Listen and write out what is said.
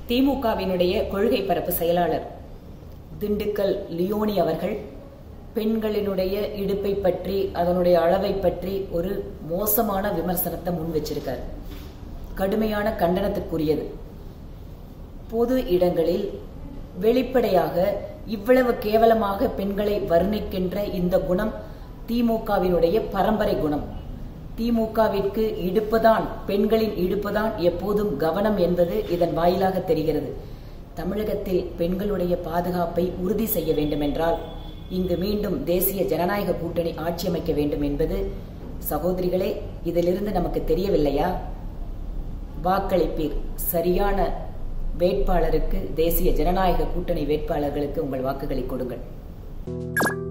திமுகவினுடைய கொள்கை பரப்பு செயலாளர் திண்டுக்கல் லியோனி அவர்கள் பெண்களினுடைய இடுப்பை பற்றி அதனுடைய அளவை பற்றி ஒரு மோசமான விமர்சனத்தை முன் வச்சிருக்கார். கடுமையான கண்டனத்துக்குரியது. பொது இடங்களில் வெளிப்படையாக இவ்வளவு கேவலமாக பெண்களை வர்ணிக்கின்ற இந்த குணம் திமுகவினுடைய பரம்பரை குணம். திமுகவிற்கு இடுப்புதான், பெண்களின் இடுப்புதான் எப்போதும் கவனம் என்பது இதன் வாயிலாக தெரிகிறது. தமிழகத்தில் பெண்களுடைய பாதுகாப்பை உறுதி செய்ய வேண்டும் என்றால் இங்கு மீண்டும் தேசிய ஜனநாயக கூட்டணி ஆட்சி அமைக்க வேண்டும் என்பது சகோதரிகளே இதிலிருந்து நமக்கு தெரியவில்லையா? வாக்களிப்பீர். சரியான வேட்பாளருக்கு, தேசிய ஜனநாயக கூட்டணி வேட்பாளர்களுக்கு உங்கள் வாக்குகளை கொடுங்கள்.